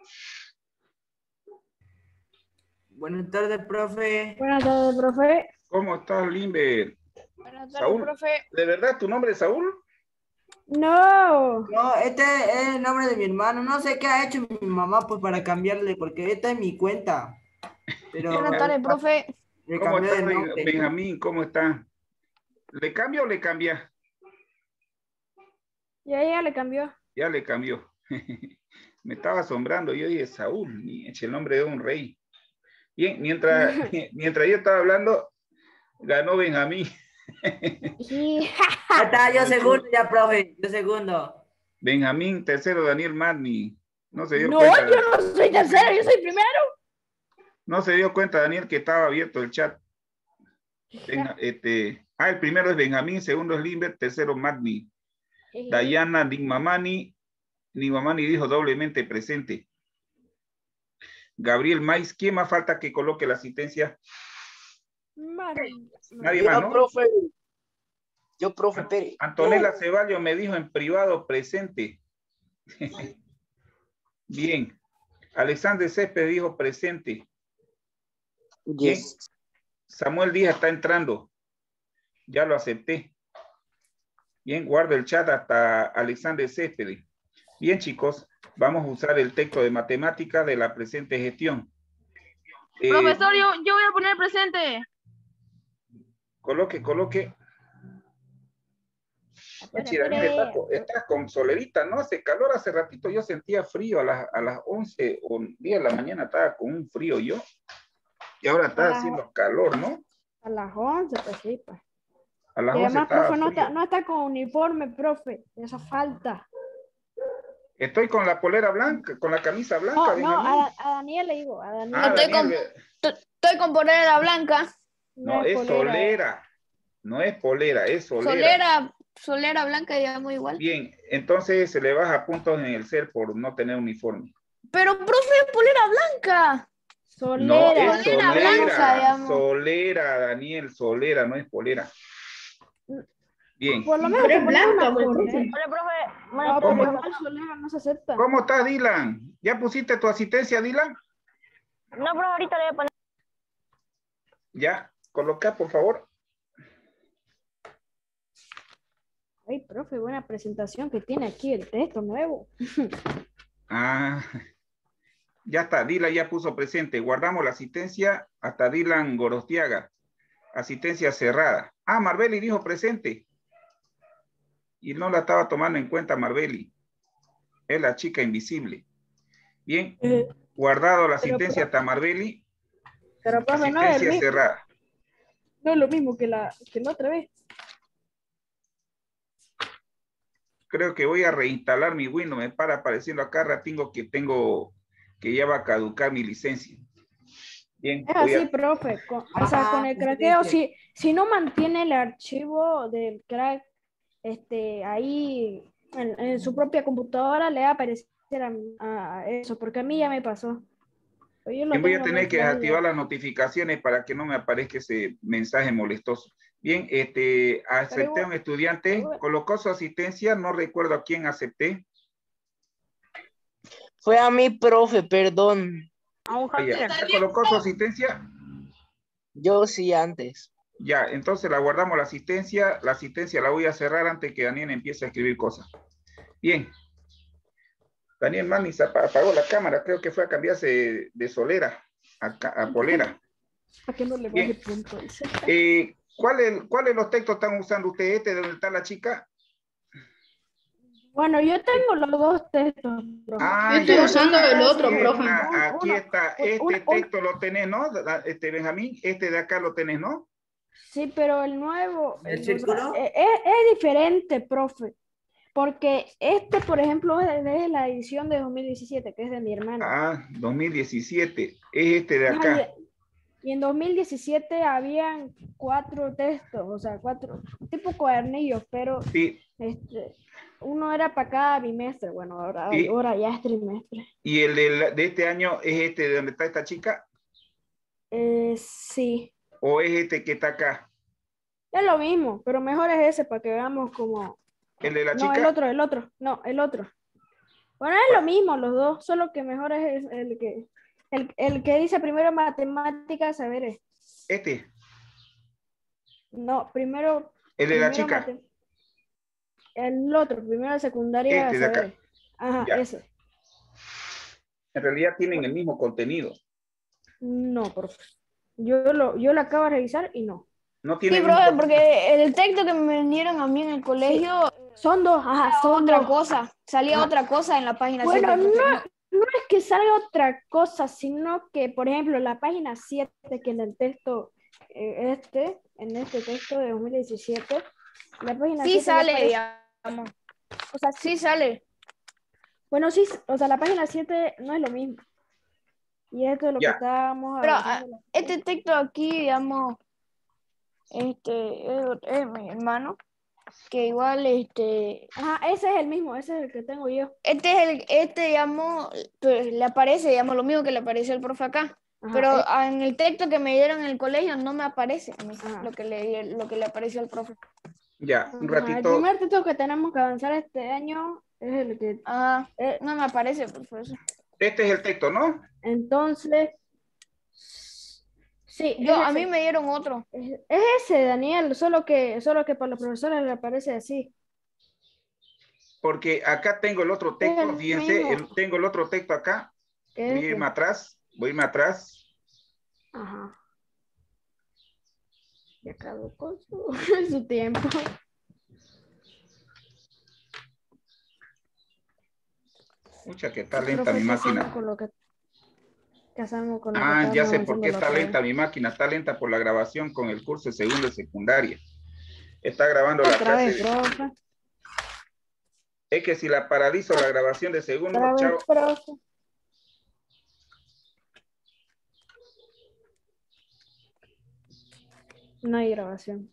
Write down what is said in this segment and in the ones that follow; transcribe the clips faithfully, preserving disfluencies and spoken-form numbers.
Buenas tardes, profe. Buenas tardes, profe. ¿Cómo estás, Limber? Buenas tardes, Saúl, profe. ¿de verdad tu nombre es Saúl? No. No, este es el nombre de mi hermano. No sé qué ha hecho mi mamá pues para cambiarle, porque esta es mi cuenta. Pero Buenas tardes, profe. le ¿Cómo cambié está, de Ben- nombre. Benjamín? ¿Cómo está? ¿Le cambia o le cambia? Ya, ya le cambió. Ya le cambió. Me estaba asombrando. Yo dije, Saúl, ni eche el nombre de un rey. Bien, mientras, mientras yo estaba hablando, ganó Benjamín. Sí. Ahí está, yo segundo ya, profe. Yo segundo. Benjamín, tercero, Daniel Magni. No se dio No, cuenta. yo no soy tercero, yo soy primero. No se dio cuenta, Daniel, que estaba abierto el chat. Benja- este, ah, el primero es Benjamín, segundo es Limber, tercero Magni. Dayana Nimamani, Nimamani dijo doblemente presente. Gabriel Mais, ¿quién más falta que coloque la asistencia? Mari- Nadie Yo, más, ¿no? profe. Yo, profe, Pérez. Antonella Ceballos me dijo en privado presente. Bien. Alexander Césped dijo presente. Bien. Yes. Samuel Díaz está entrando. Ya lo acepté. Bien, guardo el chat hasta Alexander Césped. Bien, chicos, vamos a usar el texto de matemáticas de la presente gestión. Eh, Profesor, yo, yo voy a poner presente. Coloque, coloque. Espera, Chira, mire, espera. está, con- está con solerita, ¿no? Hace calor, hace ratito yo sentía frío a las, a las once o diez de la mañana, estaba con un frío yo. Y ahora está Ah. haciendo calor, ¿no? A las once, pues sí, pues. A las Y once además, estaba profe, no frío. está, no está con uniforme, profe. Eso falta. Estoy con la polera blanca, con la camisa blanca. No, no, Benjamín. a, a Daniel le digo, a Daniel. Ah, Estoy Daniel, con- Estoy con polera blanca. no, es solera. No es polera, es solera. Solera, solera blanca, digamos igual. Bien, entonces se le baja puntos en el ser por no tener uniforme. Pero, profe, polera blanca. Solera. No, es Solera solera, blanca, digamos. solera, Daniel, solera, no es polera. Bien. Por lo menos Pero te es pones blanca, una pues, solera. profe. Hola, profe. No, ¿Cómo? pero igual solera no se acepta. ¿Cómo estás, Dylan? ¿Ya pusiste tu asistencia, Dylan? No, profe, ahorita le voy a poner. Ya, coloca, por favor. Ay, profe, buena presentación que tiene aquí el texto nuevo. Ah, ya está, Dylan ya puso presente. Guardamos la asistencia hasta Dylan Gorostiaga. Asistencia cerrada. Ah, Marbeli dijo presente. Y no la estaba tomando en cuenta Marbeli. Es la chica invisible. Bien, Eh, guardado la pero, asistencia hasta Marbeli. Pero, profe, no es, el Asistencia mismo, cerrada. no es lo mismo que la, que la otra vez. Creo que voy a reinstalar mi Windows. Me para apareciendo acá ratingo que tengo, que ya va a caducar mi licencia. Bien. Es voy así, a- profe. Con, o sea, con el craqueo, si, si no mantiene el archivo del crack este, ahí en, en su propia computadora, le va a aparecer a, a eso, porque a mí ya me pasó. Pero yo lo Bien, voy a tengo tener que desde- desactivar las notificaciones para que no me aparezca ese mensaje molestoso. Bien, este, acepté igual- a un estudiante, igual- colocó su asistencia, no recuerdo a quién acepté. Fue a mi profe, perdón. A un Ah, ya. Javier. ¿Ya colocó su asistencia? Yo sí antes. Ya, entonces la guardamos la asistencia. La asistencia la voy a cerrar antes que Daniel empiece a escribir cosas. Bien. Daniel Manis apagó la cámara, creo que fue a cambiarse de, de solera a, ca- a polera. Para que no le Bien. baje punto. Dice. Eh, ¿cuáles ¿cuáles los textos están usando ustedes? ¿Este de donde está la chica? Bueno, yo tengo los dos textos, profe. Ah, Yo estoy ya. usando el Aquí otro, está, profe. Aquí Uno, está, un- este un- un- texto lo tenés, ¿no? Este Benjamín, este de acá lo tenés, ¿no? Sí, pero el nuevo ¿El o sea, círculo? es, es- es diferente, profe. Porque este, por ejemplo, es de la edición de dos mil diecisiete, que es de mi hermano. Ah, dos mil diecisiete, es este de Ajá, acá. Y, y en dos mil diecisiete habían cuatro textos, o sea, cuatro, tipo cuadernillos, pero Sí, este, uno era para cada bimestre. Bueno, ahora, Sí. ahora ya es trimestre. y el de, de este año es este de donde está esta chica, Eh, sí, o es este que está acá, es lo mismo, pero mejor es ese para que veamos como... el de la No, chica. el otro, el otro, no, el otro. Bueno, es lo mismo los dos, solo que mejor es el, el que el, el que dice primero matemáticas, saberes. Este, No, primero, el de la primero chica. mate- el otro, primero secundaria, Este de acá. saberes. Ajá, Ya. ese. En realidad tienen el mismo contenido. No, profe. Yo lo, yo lo acabo de revisar y no. No Sí, tienen el mismo profe, contenido. porque el texto que me vendieron a mí en el colegio Son dos, ajá, son otra dos. cosa, salía Ah. otra cosa en la página Bueno, siete, porque no, no es que salga otra cosa, sino que, por ejemplo, la página siete, que en el texto, eh, este, en este texto de dos mil diecisiete, la página sí siete ya sale, aparece- digamos, o sea, sí, sí sale. bueno, sí, o sea, la página siete no es lo mismo. Y esto es lo que Ya. estábamos Pero avanzando. ah, este texto aquí, digamos, este es, es mi hermano, que igual, este, Ajá, ese es el mismo, ese es el que tengo yo. este es el, este, digamos, pues, le aparece, digamos, lo mismo que le apareció al profe acá. Ajá, Pero eh, ah, en el texto que me dieron en el colegio no me aparece a mí, Ajá. lo que le, lo que le apareció al profe. Ya, un ajá, el ratito. primer texto que tenemos que avanzar este año es el que... Ah, eh, no me aparece, profesor. Este es el texto, ¿no? entonces, sí, Yo, es a mí ese. me dieron otro. Es, es ese, Daniel, solo que, solo que para los profesores le aparece así. Porque acá tengo el otro Es texto. el Fíjense, mismo el- tengo el otro texto acá. que Voy a irme este. atrás. Voy a irme atrás. Ajá. Ya caducó su, su tiempo. Mucha que está Sí, lenta profe, mi ¿qué hacemos máquina. con lo que, qué hacemos con lo que Ah, ya estábamos sé por avanzando qué la está otra vez? lenta mi máquina. Está lenta por la grabación con el curso de segundo de secundaria. Está grabando la Otra clase. vez, de- profe. Es que si la paralizo la grabación de segundo, Otra chao. vez, profe. No hay grabación.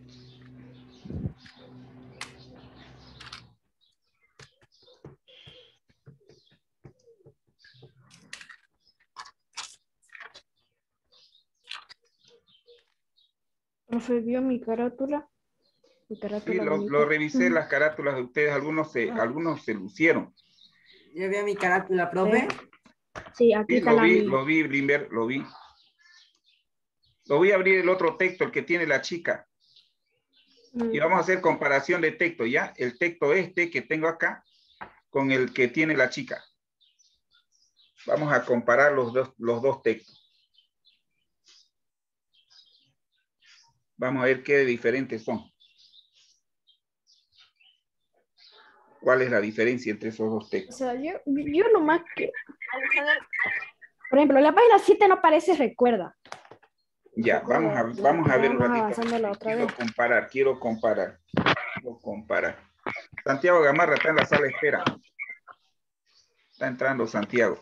Profe, ¿vio mi carátula? Mi Sí, carátula lo, bonita. lo revisé las carátulas de ustedes. Algunos se, algunos se lucieron. ¿Ya vio mi carátula, profe? Sí, aquí Sí, está lo la vi, mía. lo vi, Blimber, lo vi. Lo voy a abrir el otro texto, el que tiene la chica. Y Mm. vamos a hacer comparación de texto, ¿ya? El texto este que tengo acá con el que tiene la chica. Vamos a comparar los dos, los dos textos. Vamos a ver qué diferentes son. ¿Cuál es la diferencia entre esos dos O textos? sea, yo, yo nomás que... Por ejemplo, la página siete no parece recuerda. Ya, Recuerda, vamos a, lo vamos que a ver un estábamos ratito. avanzando la otra Quiero vez. comparar, quiero comparar. Quiero comparar. Santiago Gamarra está en la sala de espera. Está entrando Santiago.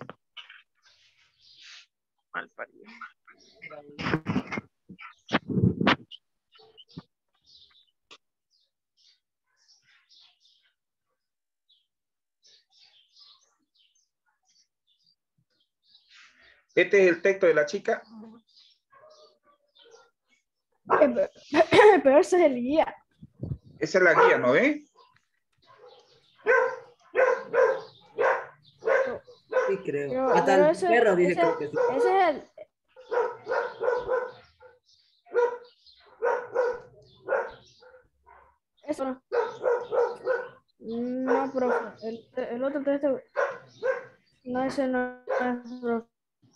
Este es el texto de la chica. Eh, Pero ese es el guía. Esa es la guía, ¿no ve? Sí, creo. Pero, Hasta pero el ese, perro dice ese, creo que sí. ese es el... Eso no. No, profe. El, el otro texto... No, ese no es, profe.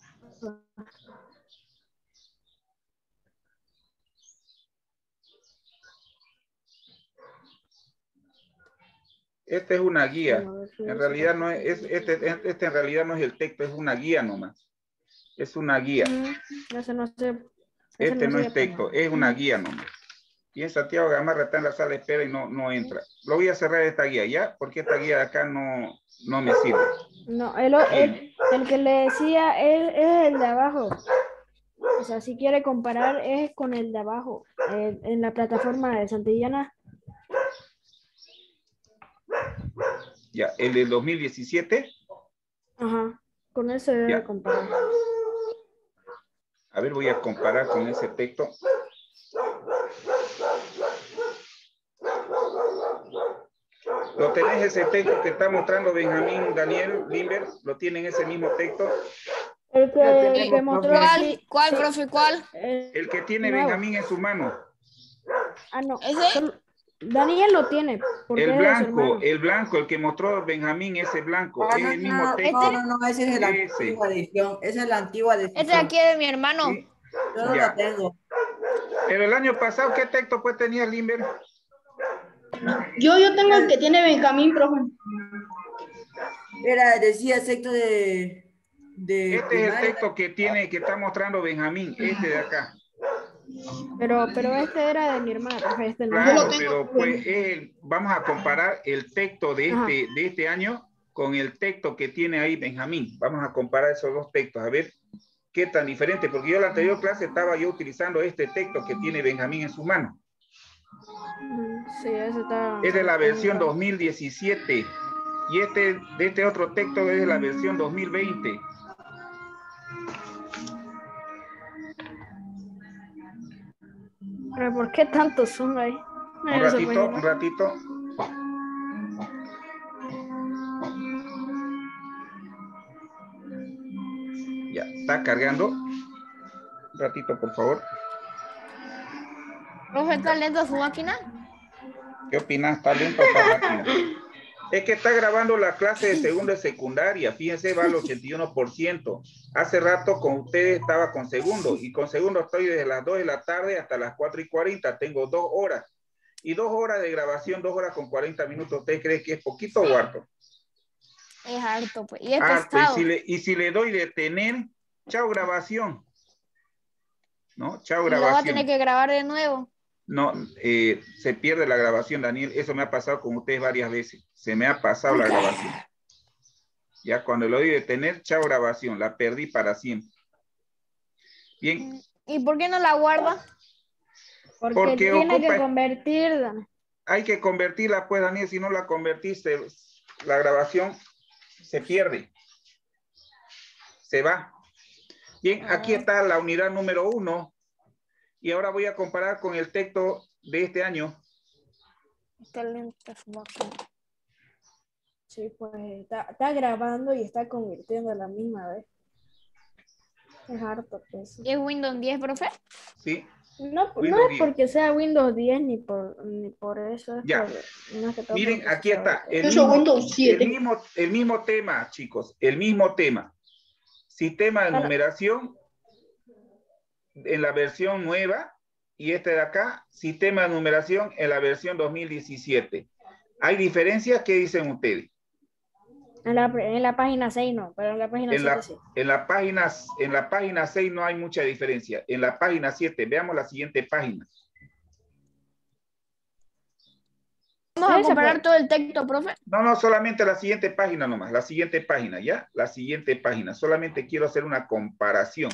Esta es una guía. Bueno, a ver si En ese realidad no es, texto- es- este, este en realidad no es el texto, es una guía nomás. Es una guía. Mm, ese no sé. Ese Este no sé es texto, es una guía nomás. Y en Santiago Gamarra está en la sala de espera y no, no entra. Lo voy a cerrar esta guía, ¿ya? Porque esta guía de acá no, no me sirve. No, el, o- el, el que le decía él es el de abajo. O sea, si quiere comparar es con el de abajo, eh, en la plataforma de Santillana. Ya, el del dos mil diecisiete. Ajá, con ese debe Ya. comparar. A ver, voy a comparar con ese texto. ¿Lo tenés ese texto que está mostrando Benjamín, Daniel, Limber? ¿Lo tienen ese mismo texto? El que, Lo el tenemos, que mostró profe. ¿Cuál? sí, ¿Cuál, sí, profe? ¿Cuál? el El que tiene nuevo. Benjamín en su mano. Ah, no. ¿Ese? solo- Daniel lo tiene, porque El es de su blanco, hermano. el blanco, el que mostró Benjamín, ese blanco, Ah, es no, el no, mismo no, texto. ¿Este? no, no, no, esa es la Ese. antigua edición. Esa es la antigua Este de edición. aquí es de mi hermano. Sí. Yo no Ya. la tengo. Pero el año pasado, ¿qué texto pues tenía Limber? Yo, yo tengo el que tiene Benjamín, profe. Era, decía sexto de, de Este es el primaria. texto que tiene, que está mostrando Benjamín, este de acá. Pero, pero este era de mi hermana, profe, este no es Claro, lo tengo, pero pues el- vamos a comparar el texto de Ajá. este, de este año con el texto que tiene ahí Benjamín. Vamos a comparar esos dos textos, a ver qué tan diferente, porque yo en la anterior clase estaba yo utilizando este texto que tiene Benjamín en su mano. Ujú, sí, ese está. Es de la versión está- dos mil diecisiete y este, de este otro texto es de la versión dos mil veinte. Pero ¿por qué tantos son ahí? Un En esa ratito, un página. ratito. Ya, está cargando. Un ratito, por favor. ¿Profe, está lento su máquina? ¿Qué opinas? ¿Está lento esta máquina? Es que está grabando la clase de segundo de secundaria. Fíjense, va al ochenta y uno por ciento. Hace rato con ustedes estaba con segundo. Y con segundo estoy desde las dos de la tarde hasta las cuatro y cuarenta. Tengo dos horas. Y dos horas de grabación, dos horas con cuarenta minutos. ¿Usted cree que es poquito o harto? Es harto, pues. Y es Harto. Y pesado. si le, y si le doy detener, chao grabación. ¿No? Chao Y lo va a grabación. tener que grabar de nuevo. No, eh, se pierde la grabación, Daniel. Eso me ha pasado con ustedes varias veces. Se me ha pasado la grabación. Ya cuando lo doy detener, chao grabación. La perdí para siempre. Bien. ¿Y por qué no la guarda? Porque, Porque tiene ocupa- que convertir. Dani. Hay que convertirla, pues, Daniel. Si no la convertiste, la grabación se pierde. Se va. Bien, aquí está la unidad número uno. Y ahora voy a comparar con el texto de este año. Está lenta su máquina. Sí, pues está, está grabando y está convirtiendo a la misma vez. Es harto, pues. ¿Y es Windows diez, profe? ¿Sí? No, no Windows es diez. porque sea Windows diez ni por, ni por eso. Es Ya. por, más que todo Miren, por aquí está. procesador. El Yo uso mismo, Windows el, siete. mismo, el mismo tema, chicos. El mismo tema. Sistema de Claro. numeración en la versión nueva. Y este de acá, sistema de numeración en la versión dos mil diecisiete. ¿Hay diferencias? ¿Qué dicen ustedes? En la, en la página seis no, pero en la página En siete la, sí. en, la página, en la página seis no hay mucha diferencia. En la página siete, veamos la siguiente página. Vamos a Esa, comparar pues. todo el texto, profe. No, no, solamente la siguiente página nomás. La siguiente página, ¿ya? La siguiente página. Solamente quiero hacer una comparación.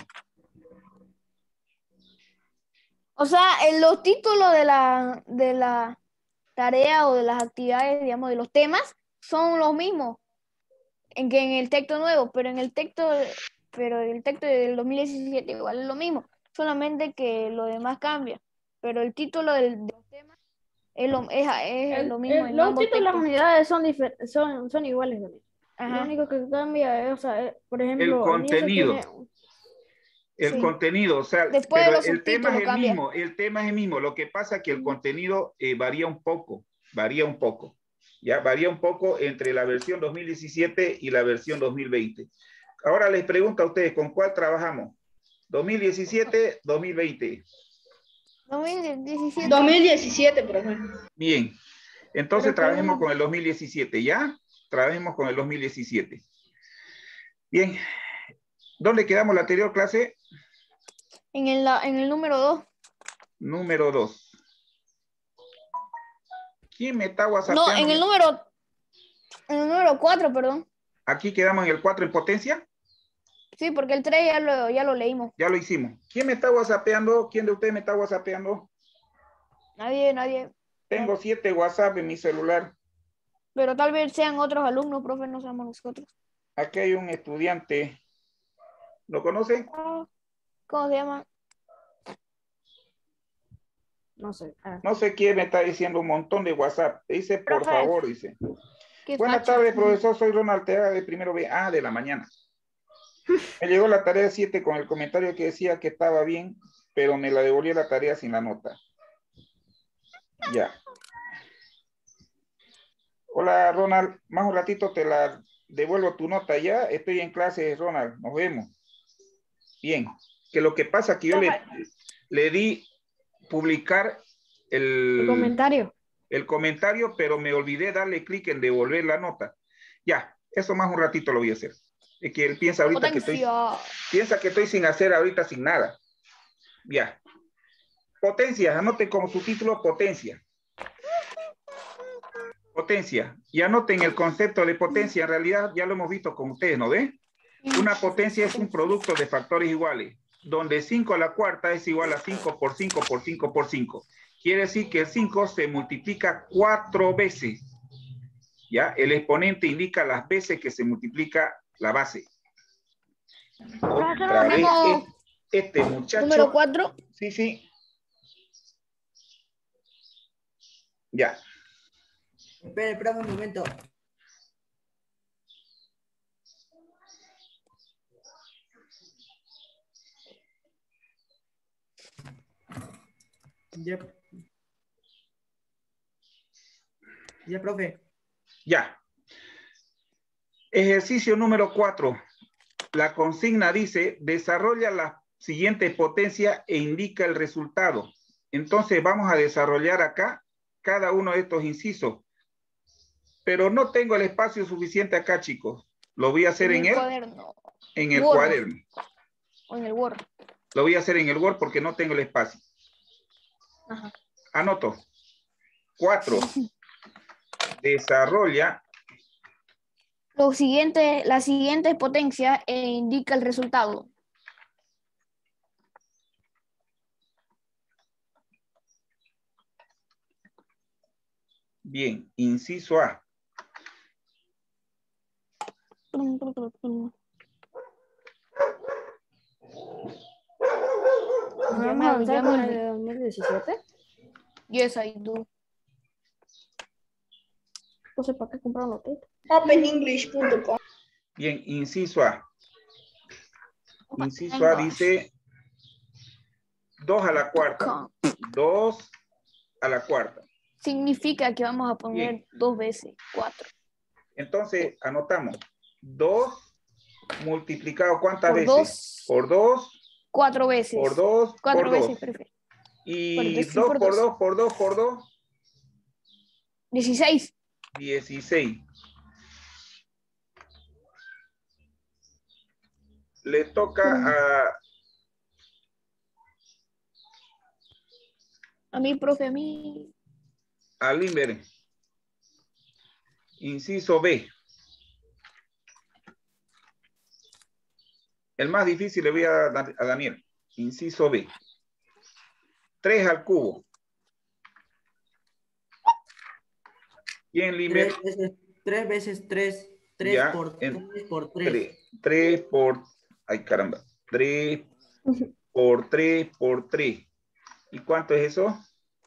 O sea, en los títulos de la, de la tarea o de las actividades, digamos, de los temas, son los mismos en que en el texto nuevo, pero en el texto, pero en el texto del dos mil diecisiete igual es lo mismo, solamente que lo demás cambia. Pero el título del, de los temas es lo, es, es El- lo mismo el- en los ambos títulos de las textos. unidades son, difer- son, son iguales, Dani. Lo Ajá. único que cambia es, o sea, eh, por El ejemplo, el mío se contenido. tiene. El Sí. contenido, o sea, Después de pero los el tema es subtítulos el cambia. mismo, el tema es el mismo. Lo que pasa es que el contenido eh, varía un poco, varía un poco. Ya varía un poco entre la versión dos mil diecisiete y la versión dos mil veinte. Ahora les pregunto a ustedes, ¿con cuál trabajamos? ¿dos mil diecisiete, dos mil veinte? dos mil diecisiete. dos mil diecisiete, profe. Bien, entonces Pero trabajemos podemos- con el dos mil diecisiete, ¿ya? Trabajemos con el dos mil diecisiete. Bien, ¿dónde quedamos la anterior clase? En el, en el número dos. Número dos. ¿Quién me está No, whatsappeando? en el número, en el número cuatro, perdón. Aquí quedamos en el cuatro en potencia. Sí, porque el tres ya lo, ya lo leímos. Ya lo hicimos. ¿Quién me está whatsappeando? ¿Quién de ustedes me está whatsappeando? Nadie, nadie. Tengo siete WhatsApp en mi celular. Pero tal vez sean otros alumnos, profe, no seamos nosotros. Aquí hay un estudiante. ¿Lo conocen? Ah, ¿cómo se llama? No sé. Ah. No sé quién me está diciendo un montón de WhatsApp. Dice, por Profe. favor, dice. Qué Buenas facha. tardes, profesor. Soy Ronald Teaga de primero B. Ah, de la mañana. Me llegó la tarea siete con el comentario que decía que estaba bien, pero me la devolvió la tarea sin la nota. Ya. Hola, Ronald. Más un ratito te la devuelvo tu nota ya. Estoy en clase, Ronald. Nos vemos. Bien. Que lo que pasa es que yo le, le di publicar el, El comentario. el comentario, pero me olvidé darle clic en devolver la nota. Ya, eso más un ratito lo voy a hacer. Es que él piensa ahorita que estoy, piensa que estoy sin hacer ahorita sin nada. Ya. Potencia, anoten como su título potencia. Potencia. Y anoten el concepto de potencia. En realidad ya lo hemos visto con ustedes, ¿no ven? Una potencia es un producto de factores iguales, donde cinco a la cuarta es igual a cinco por cinco por cinco por cinco. Quiere decir que el cinco se multiplica cuatro veces. ¿Ya? El exponente indica las veces que se multiplica la base. Otra vez, este muchacho. Número cuatro. Sí, sí. Ya. Espera, espera un momento. Ya. Ya, profe. Ya. Ejercicio número cuatro. La consigna dice, desarrolla la siguiente potencia e indica el resultado. Entonces vamos a desarrollar acá cada uno de estos incisos. Pero no tengo el espacio suficiente acá, chicos. Lo voy a hacer en, en el, el cuaderno. En el Word. cuaderno. O en el Word. Lo voy a hacer en el Word porque no tengo el espacio. Ajá. Anoto. Cuatro. Desarrolla. Lo siguiente, la siguiente potencia e indica el resultado. Bien, inciso A. ¿Vamos a avanzar con el de dos mil diecisiete? Yes, I do. Entonces, ¿para qué compraron los textos? open english punto com. Bien, inciso A. Inciso A dice dos a la cuarta. dos a la cuarta. Significa que vamos a poner Bien. dos veces cuatro. Entonces, anotamos. dos multiplicado, ¿cuántas por veces? Dos, por dos. Cuatro veces. Por dos. Cuatro por veces, dos. perfecto. Y dos por, por dos, por dos, por dos. dieciséis. dieciséis. Le toca mm. a... A mí, profe, a mí. A Limber. Inciso B. El más difícil le voy a dar a Daniel. Inciso B. tres al cubo. ¿Quién, Limber? Tres veces tres. Veces tres. tres por tres por tres. tres por... Ay, caramba. tres por tres por tres. ¿Y cuánto es eso?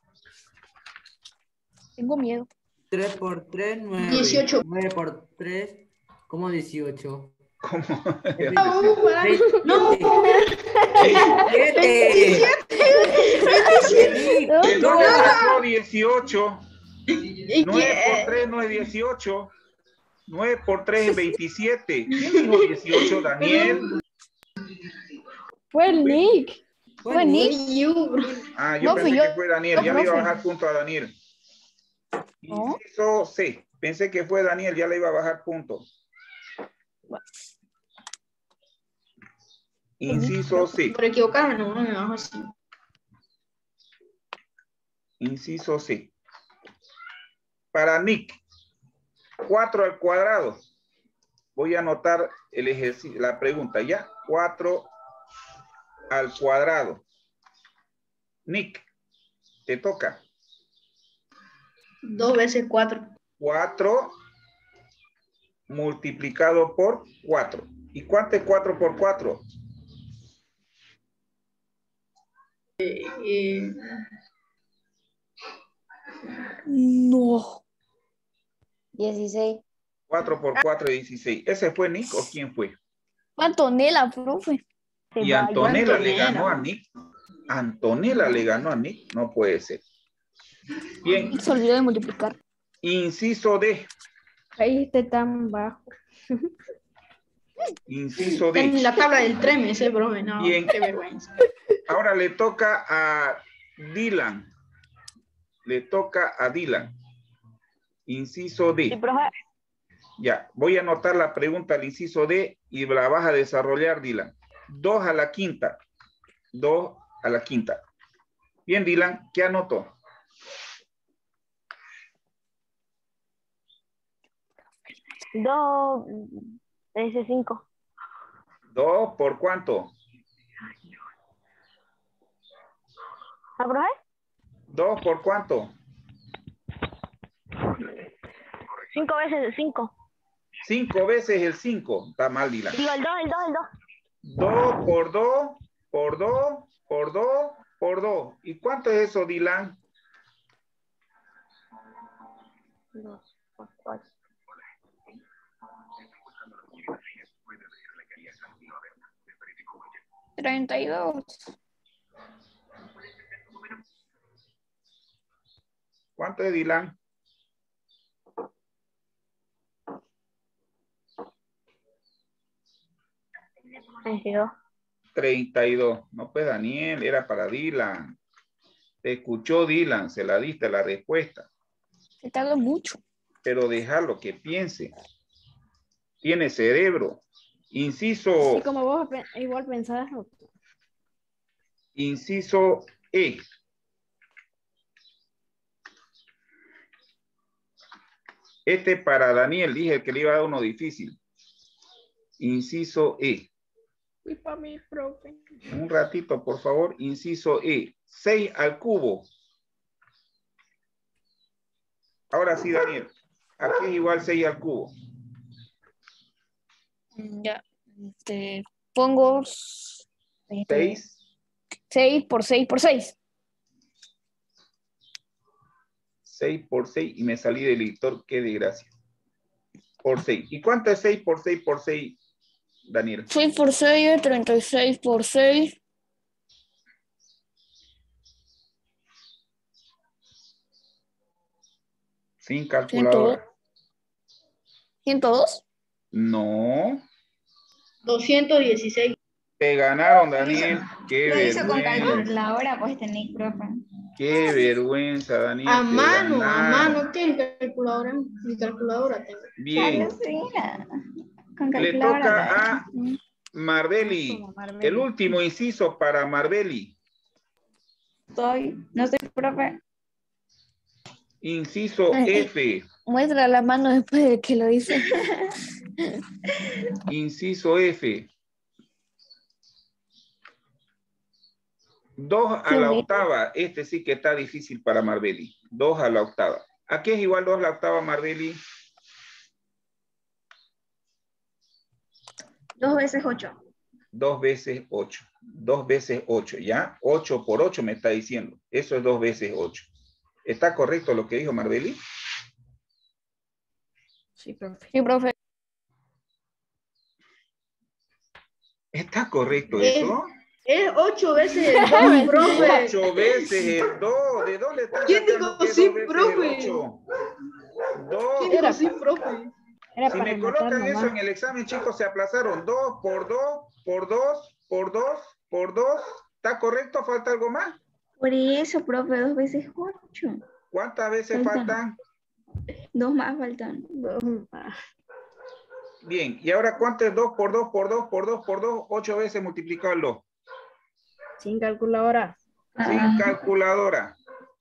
Tengo miedo. tres por tres, nueve. dieciocho. nueve por tres, como dieciocho. ¿Cómo? No, no. No, dieciocho. nueve por tres no es dieciocho. nueve por tres es veintisiete. ¿Quién dijo dieciocho, Daniel? Fue el Nick. Fue Nick. Ah, yo no, pensé yo, que fue Daniel. Ya le iba a bajar punto a Daniel. ¿No? Inciso C. Pensé que fue Daniel. Ya le iba a bajar punto. Inciso C. Por equivocarme, no, no me bajo así. Inciso C. Para Nick, cuatro al cuadrado. Voy a anotar el ejercicio, la pregunta, ¿ya? cuatro al cuadrado. Nick, te toca. dos veces cuatro. cuatro multiplicado por cuatro. ¿Y cuánto es cuatro por cuatro? Eh, eh, No. dieciséis. cuatro por cuatro, dieciséis. ¿Ese fue Nick o quién fue? Antonella, profe. Y Antonella le ganó a Nick. Antonella le ganó a Nick. No puede ser. Bien. Y se olvidó de multiplicar. Inciso D. Ahí esté tan bajo. Inciso D. En la tabla del treme ese, profe. No, Bien. qué vergüenza. Ahora le toca a Dylan. Le toca a Dylan. Inciso D. Sí, profe. Ya, voy a anotar la pregunta al inciso D y la vas a desarrollar, Dylan. Dos a la quinta. Dos a la quinta. Bien, Dylan, ¿qué anotó? Dos, ese cinco. Dos, ¿por cuánto? ¿Ah, profe? Dos, ¿por cuánto? Cinco veces el cinco. Cinco veces el cinco. Está mal, Dylan. Digo, el dos, el dos, el dos. Dos por dos, por dos, por dos, por dos. ¿Y cuánto es eso, Dylan? Dos por cuatro. treinta y dos. ¿Cuánto es, Dylan? veintidós. treinta y dos. No, pues, Daniel, era para Dylan. Te escuchó Dylan, se la diste la respuesta. Se tardó mucho. Pero déjalo que piense. Tiene cerebro. Inciso, Y como vos pe- igual pensás. inciso E. Este para Daniel, dije que le iba a dar uno difícil. Inciso E. Y para mí, profe. Un ratito, por favor. Inciso E. seis al cubo. Ahora sí, Daniel. Aquí es igual seis al cubo. Ya. Este, pongo seis. seis por seis por seis. seis por seis y me salí del editor. Qué desgracia. Por seis. ¿Y cuánto es seis por seis por seis, Daniel? seis por seis es treinta y seis por seis. Sin calculadora. ¿ciento dos? No. doscientos dieciséis. Te ganaron, Daniel. Qué Lo hizo con vergüenza. calculadora, pues tenéis, profe. Qué vergüenza, Daniel. A te mano, a ganaron. mano. ¿Qué en calculadora? Mi calculadora tengo. Bien. Claro, sí, mira. Con Le calculadora. toca a Marbeli. Como Marbeli. El último inciso para Marbeli. Soy, no soy profe. Inciso F. Muestra la mano después de que lo dice. Inciso F. Dos a la octava. Este sí que está difícil para Marbeli. Dos a la octava. ¿A qué es igual dos a la octava, Marbeli? Dos veces ocho. Dos veces ocho. Dos veces ocho, ¿ya? Ocho por ocho me está diciendo. Eso es dos veces ocho. ¿Está correcto lo que dijo Marbeli? Sí, profe. Sí, profe. ¿Está correcto Eh, eso? Es ocho veces el dos, profe. Ocho veces el dos. ¿De dónde está ¿Quién sacando dijo que sí, dos veces profe? el ocho? Dos. ¿Quién dijo sí, profe? Era Si para me matar colocan eso nomás. en el examen, chicos, se aplazaron. Dos por dos, por dos, por dos, por dos. ¿Está correcto? ¿Falta algo más? Por eso, profe, dos veces ocho. ¿Cuántas veces Faltan. faltan? Dos más faltan. Bien. ¿Y ahora cuánto es dos por dos, por dos, por dos, por dos? Ocho veces multiplicado el dos. Sin calculadora. Sin Ah, calculadora.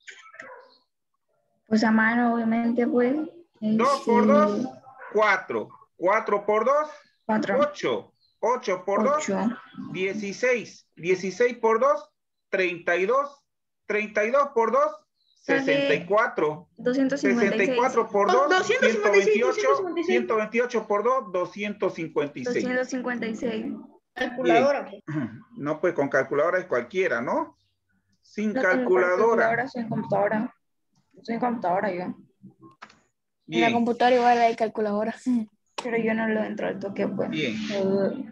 pues a mano, obviamente, pues. Dos por este, dos, cuatro. Cuatro por dos, Cuatro. ocho. Ocho por dos, Ocho. dieciséis. Dieciséis por dos, treinta y dos. Treinta y dos por dos, sesenta y cuatro. doscientos cincuenta y sesenta y seis. cuatro por Oh, dos, doscientos ciento cincuenta y seis, veintiocho. doscientos cincuenta y seis. ciento veintiocho por dos, doscientos cincuenta y seis. doscientos cincuenta y seis. Calculadora. No, pues con calculadora es cualquiera, ¿no? Sin No tengo calculadora. calculadora, sin computadora. Soy computadora yo. En la Bien, computadora igual hay calculadora. Pero yo no lo entro al toque, pues. bien. Eh,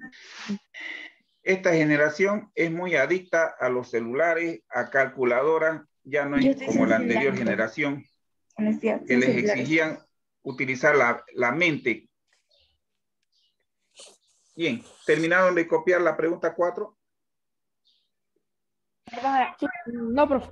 Esta generación es muy adicta a los celulares, a calculadoras, ya no Yo es estoy como la anterior sensible. generación Honestidad, que les sensible. exigían utilizar la, la mente. Bien, ¿terminaron de copiar la pregunta cuatro? No, profe.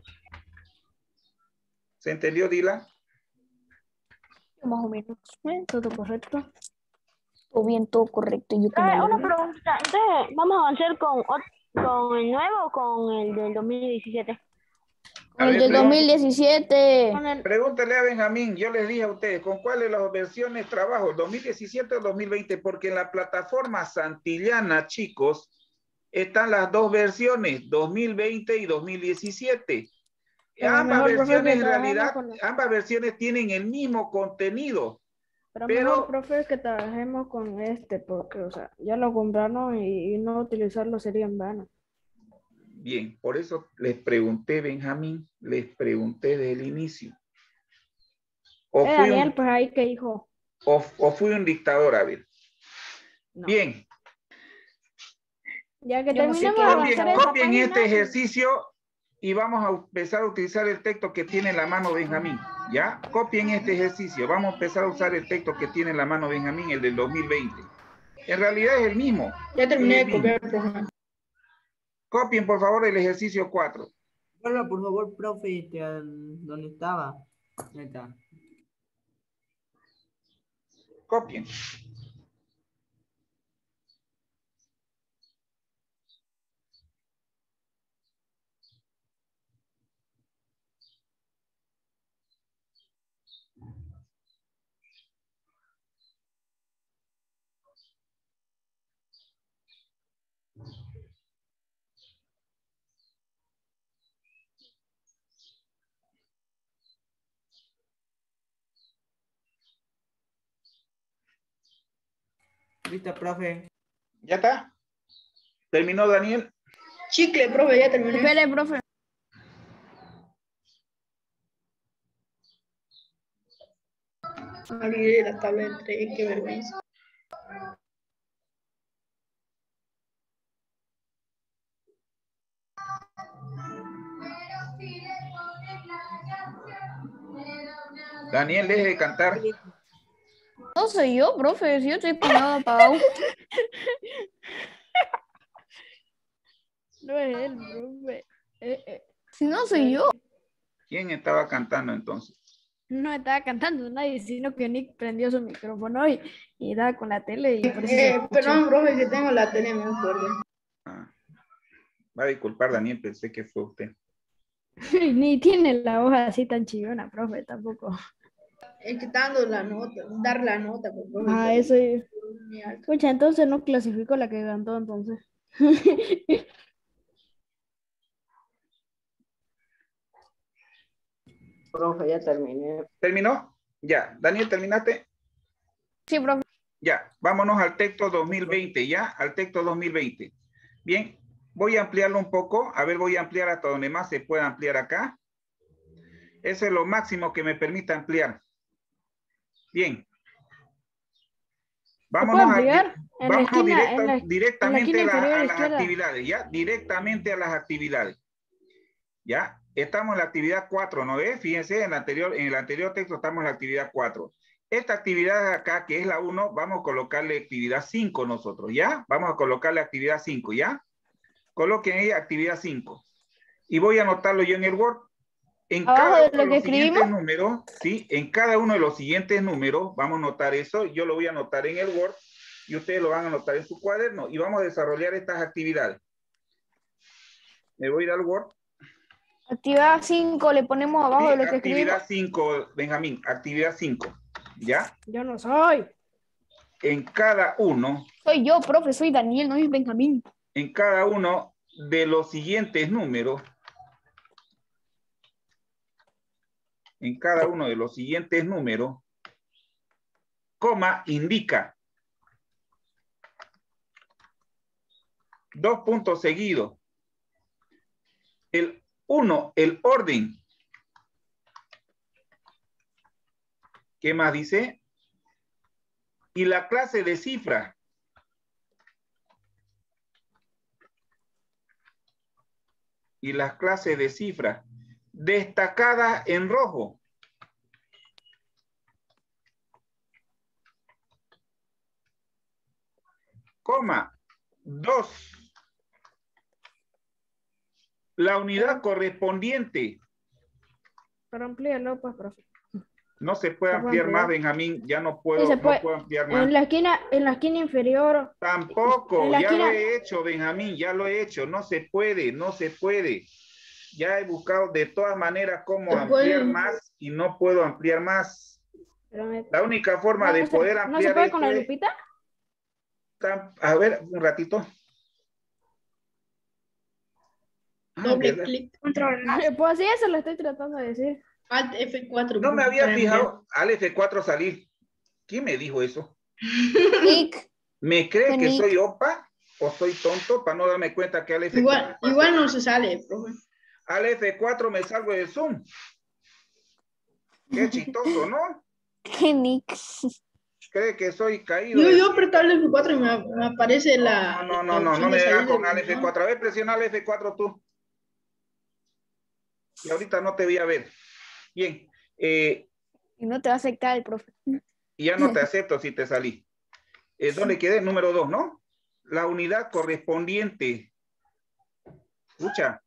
¿Se entendió, Dila? Más o menos. Eh, Todo correcto. Todo bien, todo correcto. Yo que me Eh, una alegro. pregunta. Entonces, ¿vamos a avanzar con, ot- con el nuevo o con el del dos mil diecisiete? A Con el ver, del pregun- dos mil diecisiete. Con el, pregúntale a Benjamín, yo les dije a ustedes, ¿con cuál de las versiones trabajo? ¿dos mil diecisiete o dos mil veinte? Porque en la plataforma Santillana, chicos, están las dos versiones, dos mil veinte y dos mil diecisiete. pero Ambas mejor, profe, versiones que en trabajemos realidad, con... ambas versiones tienen el mismo contenido, Pero mejor, pero profe, que trabajemos con este, porque, o sea, ya lo compraron y, y no utilizarlo sería en vano. bien, por eso les pregunté, Benjamín, les pregunté desde el inicio. O Eh, fui Daniel, un, pues ahí que dijo, o, o fui un dictador, a ver. no. Bien, Ya que Yo no sé terminemos qué de es copien, avanzar esa copien página, este ejercicio y vamos a empezar a utilizar el texto que tiene en la mano Benjamín. ¿Ya? Copien este ejercicio. Vamos a empezar a usar el texto que tiene en la mano Benjamín, el del dos mil veinte. En realidad es el mismo. Ya terminé Es de el mismo. copiar, profe. Copien, por favor, el ejercicio cuatro. Vuelva, por favor, profe, este, al- ¿dónde estaba? Ahí está. Copien. Listo, profe. ¿Ya está? ¿Terminó, Daniel? Chicle, profe, ya terminé. Espere, profe. Olvidé la tabla de tres, qué vergüenza. Daniel, deje de cantar. No soy yo, profe. Si yo estoy poniendo apagado. no es él, profe. Eh, eh, Si no soy yo. ¿Quién estaba cantando entonces? no estaba cantando nadie, sino que Nick prendió su micrófono y, y estaba con la tele y por eso se Eh, escuchó. perdón, profe, que tengo la tele, me acuerdo. Ah. Va a disculpar, Daniel, pensé que fue usted. Ni tiene la hoja así tan chillona, profe, tampoco. Es que está dando la nota, dar la nota, pues, profe. Ah, eso. Escucha, entonces no clasifico la que cantó, entonces. Profe, ya terminé. ¿Terminó? Ya. Daniel, ¿terminaste? Sí, profe. Ya, vámonos al texto dos mil veinte, ya, al texto dos mil veinte. Bien, voy a ampliarlo un poco, a ver, voy a ampliar hasta donde más se pueda ampliar acá. Eso es lo máximo que me permita ampliar. Bien. Vámonos, a, ampliar? En la vámonos esquina, directa- en la- en la directamente esquina a, la- inferior a las izquierda. actividades, ya, directamente a las actividades. Ya, estamos en la actividad cuatro, ¿no ves? Fíjense, en, la anterior, en el anterior texto estamos en la actividad cuatro. Esta actividad de acá, que es la uno, vamos a colocarle actividad cinco nosotros, ¿ya? Vamos a colocarle actividad cinco, ¿ya? Coloquen ahí actividad cinco. Y voy a anotarlo yo en el Word. En Abajo cada de uno lo de que los siguientes escribimos. números, ¿sí? En cada uno de los siguientes números, vamos a anotar eso. Yo lo voy a anotar en el Word y ustedes lo van a anotar en su cuaderno y vamos a desarrollar estas actividades. Me voy a ir al Word. Actividad cinco le ponemos abajo Sí, de lo que escribimos. actividad cinco, Benjamín, actividad cinco. ¿Ya? Yo no soy. En cada uno, Soy yo, profe. Soy Daniel, no es Benjamín. en cada uno de los siguientes números, en cada uno de los siguientes números, coma indica dos puntos seguidos. El uno, el orden ¿Qué más dice? Y la clase de cifra. Y las clases de cifra destacadas en rojo. Coma, dos. La unidad correspondiente. Pero amplíalo, pues, profe. No se puede ¿Se puede ampliar más, ampliar? Benjamín. Ya no Sí, puedo, se no puede. puedo ampliar más. En la esquina, en la esquina inferior. Tampoco, En la ya lo esquina- he hecho, Benjamín, ya lo he hecho. No se puede, no se puede. Ya he buscado de todas maneras cómo Se ampliar puede. más y no puedo ampliar más. Pero me- La única forma no de se- poder ¿No se ampliar puede esto con la es... lupita? A ver, un ratito. Ah, Doble ¿verdad? clic. Pues sí, eso lo estoy tratando de decir. Alt F cuatro. No me profe, había para fijado al F cuatro salir. ¿Quién me dijo eso? Nick, ¿Me cree que Nick. soy opa o soy tonto para no darme cuenta que al F cuatro... Igual, igual no se sale, profe. Al F cuatro me salgo del Zoom. Qué chistoso, ¿no? Nick. Cree que soy caído. Yo, del- yo apreto el F cuatro y me, me aparece la. No, no, no, la no, no opción me de hagas salir con del al F monitor. cuatro. A ver, presiona al F cuatro tú. Y ahorita no te voy a ver. Bien. Eh, Y no te va a aceptar el profe. y ya no te acepto si te salí. Eh, ¿Dónde quedé? Número dos, ¿no? La unidad correspondiente. Escucha.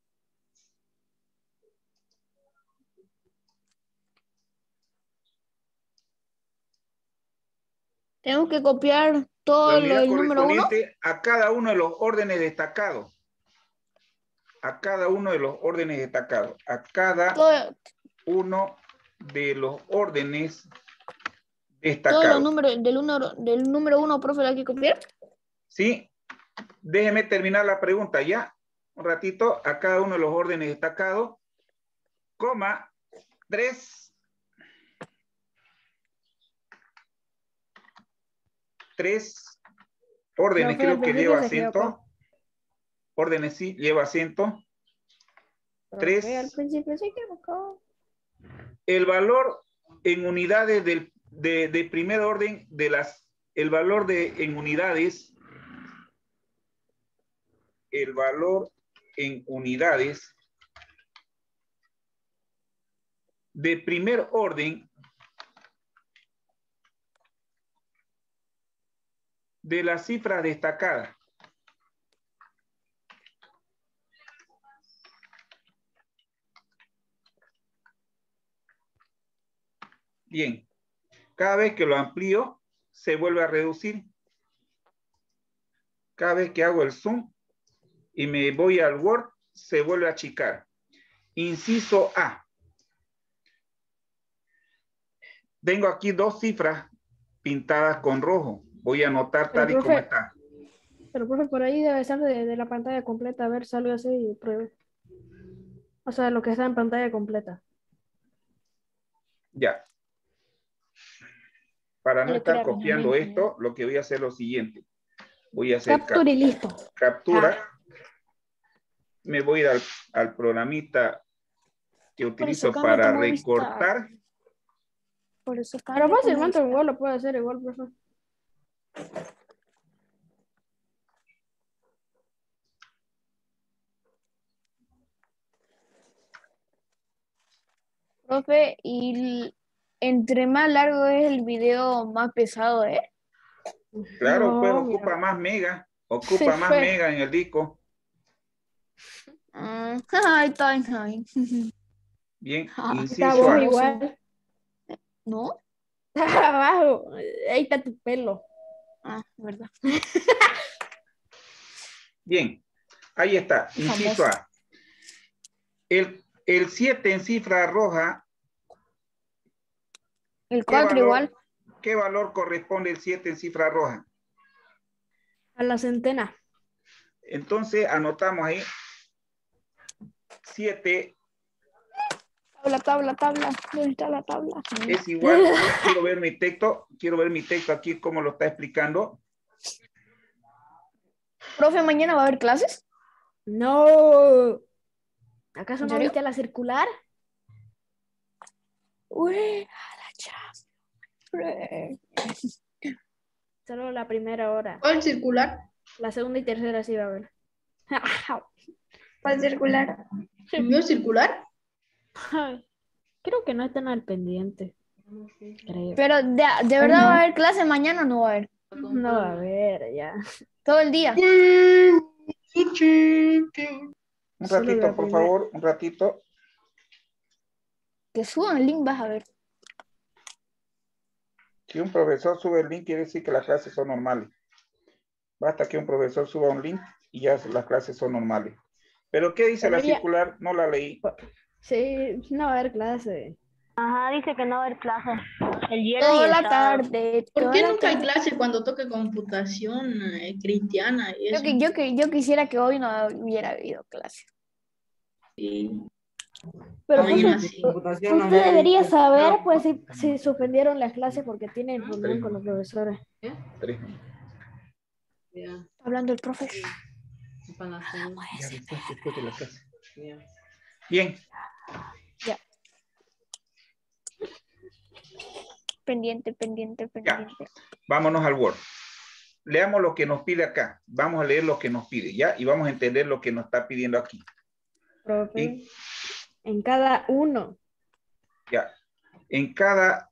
Tenemos que copiar La todo lo unidad del número uno. correspondiente a cada uno de los órdenes destacados. A cada uno de los órdenes destacados. A cada Todo, uno de los órdenes todos los destacados. números del, uno, del número uno, profe, lo hay que copiar. Sí, déjeme terminar la pregunta ya. Un ratito, a cada uno de los órdenes destacados, coma, tres, tres órdenes, Profe, al creo que principio lleva se equivocó. acento. Órdenes sí, lleva acento. Profe, Tres. al principio se equivocó. El valor en unidades del, de, de primer orden de las, el valor de en unidades, el valor en unidades de primer orden de las cifras destacadas. Bien, cada vez que lo amplío, se vuelve a reducir. Cada vez que hago el zoom y me voy al Word, se vuelve a achicar. Inciso A. Tengo aquí dos cifras pintadas con rojo. Voy a anotar Pero, tal y como profe, está. Pero, profe, por ahí debe ser de, de la pantalla completa. A ver, salga así y pruebe. O sea, lo que está en pantalla completa. Ya. Para no Dale, estar crea, copiando Benjamín. esto, lo que voy a hacer es lo siguiente. Voy a hacer cap- Captura y listo. captura. Me voy a ir al, al programita que Por utilizo eso cámbiate para a Movistar. recortar. Por eso Pero cámbiate a fácilmente Movistar. igual lo puede hacer igual, profe. Profe, y l- entre más largo es el video, más pesado es. Claro, pues No, ocupa mira. más mega. Se Ocupa más fue. mega en el disco. Ah, ay, ay, ay. Bien, Ah, Está inciso vos A. igual. ¿No? Abajo. Ahí está tu pelo. Ah, verdad. Bien, ahí está, inciso Famoso. A. El, el siete en cifra roja, El ¿qué cuatro valor, igual. ¿qué valor corresponde el siete en cifra roja? A la centena. Entonces anotamos ahí siete Tabla, tabla, tabla. ¿Dónde está la tabla? es igual, quiero ver mi texto, quiero ver mi texto aquí cómo lo está explicando. Profe, ¿mañana va a haber clases? No. ¿Acaso ¿En no serio? viste la circular? Uy, a la chas. profe. Solo la primera hora. ¿Cuál circular? La segunda y tercera sí va a haber. ¿Cuál circular? ¿Envió circular? Creo que no están al pendiente. Creo. Pero de, de verdad va a haber clase mañana o no va a haber. No va a haber ya. Todo el día. Un Solo ratito, la por primera. favor, un ratito. Que suban el link, vas a ver. Si un profesor sube el link, quiere decir que las clases son normales. Basta que un profesor suba un link y ya las clases son normales. ¿Pero qué dice Pero la ya- circular? No la leí. Sí, no va a haber clase. Ajá, dice que no va a haber clase. El viernes y Toda el la sábado. tarde. ¿Por toda qué la nunca hay tarde. clase cuando toque computación eh, cristiana y Yo, eso? que, yo, que, yo quisiera que hoy no hubiera habido clase. Sí. Pero Mañana entonces, sí. Computación nos usted había debería dicho- saber, no, pues, si, si suspendieron las clases porque tienen reunión con los profesores. Tres. Hablando el profe. Ya después, después de la clase. Bien. Ya. Pendiente, pendiente, pendiente. Vámonos al Word. Leamos lo que nos pide acá. Vamos a leer lo que nos pide, ¿ya? Y vamos a entender lo que nos está pidiendo aquí. Profe, Y- en cada uno. Ya. En cada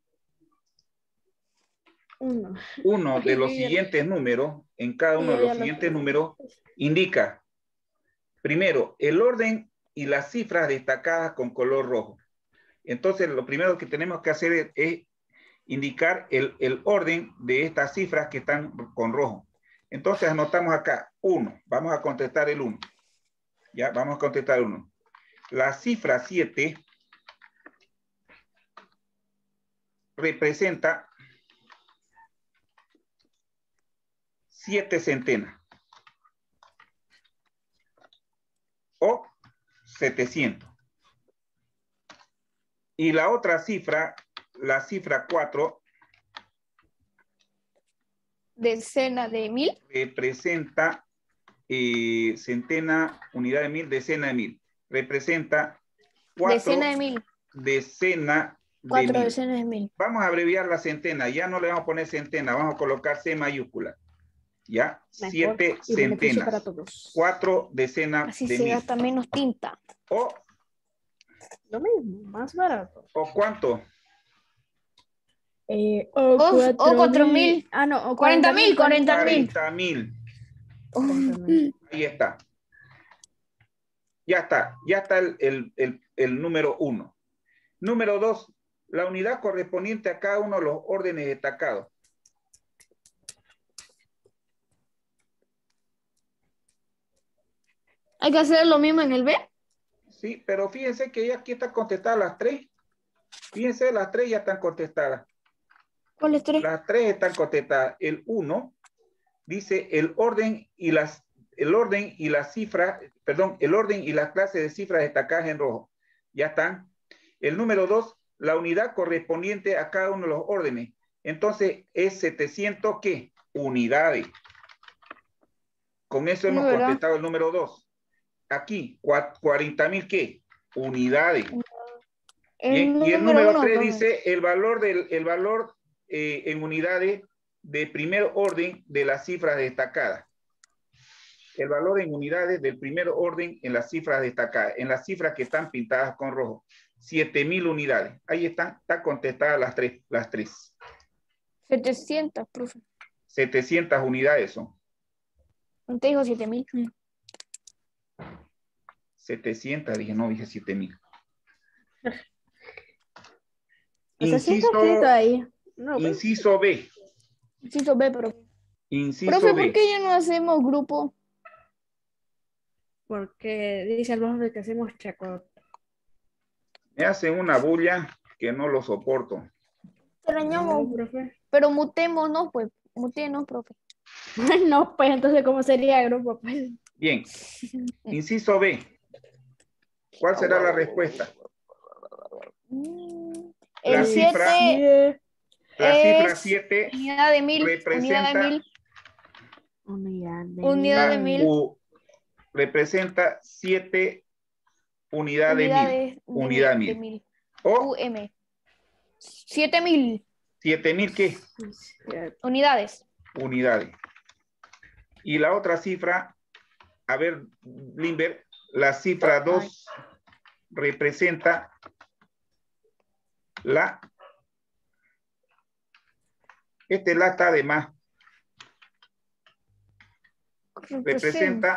Uno. uno de los Ay, yo ya- siguientes números, en cada Sí, uno de yo los ya lo siguientes sé. números, indica, primero, el orden y las cifras destacadas con color rojo. Entonces, lo primero que tenemos que hacer es, es indicar el, el orden de estas cifras que están con rojo. Entonces, anotamos acá, uno. Vamos a contestar el uno. Ya, vamos a contestar el uno. La cifra siete representa siete centenas o setecientos. Y la otra cifra, la cifra cuatro, Decena de mil. representa eh, centena, unidad de mil, decena de mil. Representa cuatro Decena de mil. decena de Cuatro mil. decenas de mil. Vamos a abreviar la centena, ya no le vamos a poner centena, vamos a colocar C mayúscula. ¿Ya? Mejor Siete y beneficio para centenas. todos. Cuatro decenas Así de se mil. gasta menos tinta. O, Lo mismo, más barato. o cuánto? Eh, o O- o cuatro, cuatro mil. mil. Ah, no, o Cuarenta mil, cuarenta mil. cuarenta mil. cuarenta mil. Ahí está. Ya está. Ya está el, el, el, el número uno. Número dos. La unidad correspondiente a cada uno de los órdenes destacados. Hay que hacer lo mismo en el B. Sí, pero fíjense que ya aquí están contestadas las tres. Fíjense, las tres ya están contestadas. ¿Cuáles tres? Las tres están contestadas. El uno dice el orden y las el orden y las cifras, perdón, el orden y las clases de cifras destacadas en rojo. Ya están. El número dos, la unidad correspondiente a cada uno de los órdenes. Entonces es setecientos, ¿qué? Unidades. Con eso hemos ¿Verdad? contestado el número dos. Aquí, cuarenta mil, ¿qué? Unidades. Bien, y el número uno, tres profe. dice el valor, del, el valor eh, en unidades de primer orden de las cifras destacadas. El valor en unidades del primer orden en las cifras destacadas, en las cifras que están pintadas con rojo. siete mil unidades. Ahí están, están contestadas las tres, las tres. setecientos, profe. setecientas unidades son. Te dijo siete mil. setecientas, dije, no, dije siete mil. O sea, sí está Inciso, escrito ahí. No, pues, inciso B. Inciso B, profe. Inciso Profe, B. ¿por qué ya no hacemos grupo? porque dice el profe que hacemos chacot. Me hacen una bulla que no lo soporto. Extrañamos. No, profe. Pero mutémonos, pues. Mutémonos, profe. No, pues entonces, ¿cómo sería grupo? Pues, Bien. Inciso B. ¿Cuál será la respuesta? Mm, La El cifra- siete La es cifra siete unidad de mil. Unidad de representa mil. unidad de Unidad de la mil. U- representa siete unidades de mil. Unidades de Unidad mil. de mil. mil. O U M. siete mil. siete mil ¿qué? Unidades. Unidades. Y la otra cifra, a ver, Limber, la cifra dos representa la, este la está de más. Representa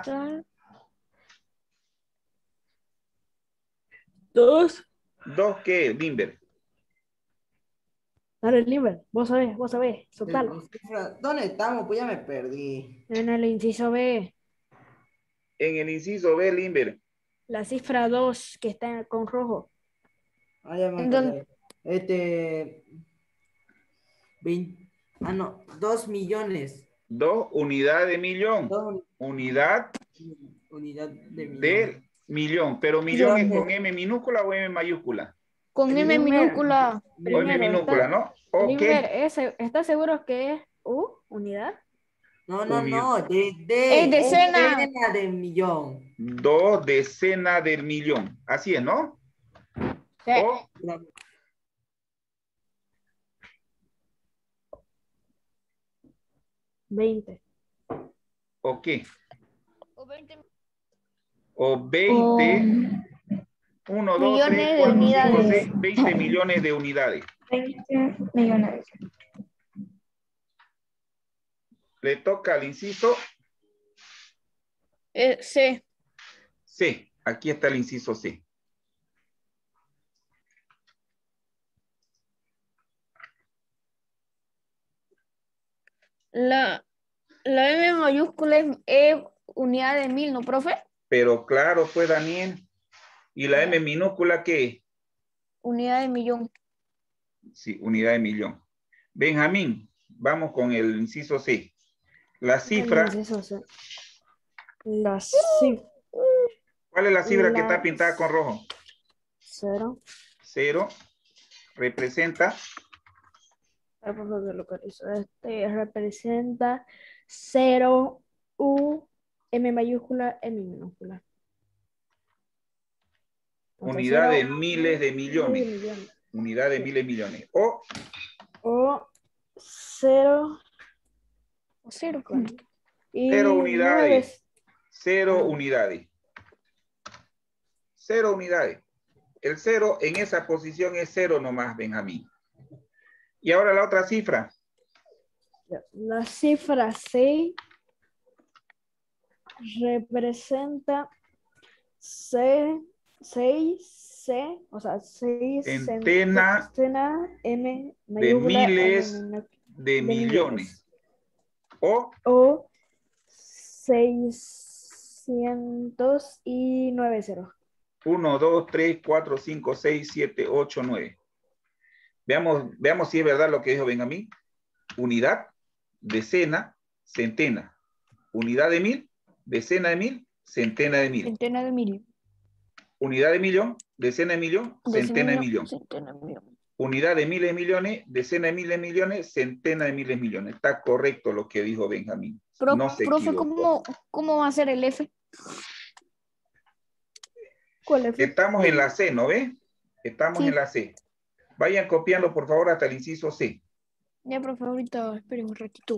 Dos. dos ¿qué, Limber? Dale, Limber, vos sabés, vos sabés, soltalo. ¿Dónde estamos? Pues ya me perdí. En el inciso B, En el inciso B, Limber. la cifra dos que está con rojo. Ah, ya me ¿En acordé. Este. veinte, ah, no, dos millones. Dos unidades de millón. Dos Unidad unidad de millón. de millón. Pero millón es Millón. con M minúscula o M mayúscula. Con M Primer- minúscula. O M Primero, minúscula, está- ¿no? Ok. Limber, ese- ¿estás seguro que es U, unidad? No, no, Uni- no. De, de, Es decena. decena de millón. Dos decenas del millón. Así es, ¿no? Sí. O veinte. ¿o qué? O veinte O veinte. uno, dos, millones tres, de cuatro, cinco, unidades. seis, veinte millones de unidades. veinte millones. Le toca al inciso Eh, C. C. Aquí está el inciso C. La, la M mayúscula es, es unidad de mil, ¿no, profe? Pero claro, pues, Daniel. ¿Y la M minúscula qué? Unidad de millón. Sí, unidad de millón. Benjamín, vamos con el inciso C. La cifra, El inciso C. La cifra. ¿cuál es la cifra que La- está pintada con rojo? Cero. Cero. Representa Ah, por favor, localizo. Este representa cero, U, M mayúscula, M minúscula. Entonces, unidad de cero, miles de millones. miles de millones. Unidad de miles de millones. O O cero O cero. y cero unidades. nueve. Cero Ah. unidades. Cero unidades. El cero en esa posición es cero nomás, Benjamín. Y ahora la otra cifra. La cifra seis representa C, seis, C, o sea, seis Centena centena, M de mayúscula, miles M minúscula, de millones. O o seiscientos y nueve ceros. uno, dos, tres, cuatro, cinco, seis, siete, ocho, nueve. Veamos, veamos si es verdad lo que dijo Benjamín. Unidad, decena, centena. Unidad de mil, decena de mil, centena de mil. Centena de mil. Unidad de millón, decena de millón, centena de millón. Centena de millón. Unidad de miles de millones, decena de miles de millones, centena de miles de millones. Está correcto lo que dijo Benjamín. Pro- No se profe, equivocó. ¿cómo, ¿cómo va a ser el F? ¿Cuál es? Estamos en la C, ¿no ve? Estamos Sí. en la C. Vayan copiando, por favor, hasta el inciso C. Ya, profe, ahorita esperen un ratito.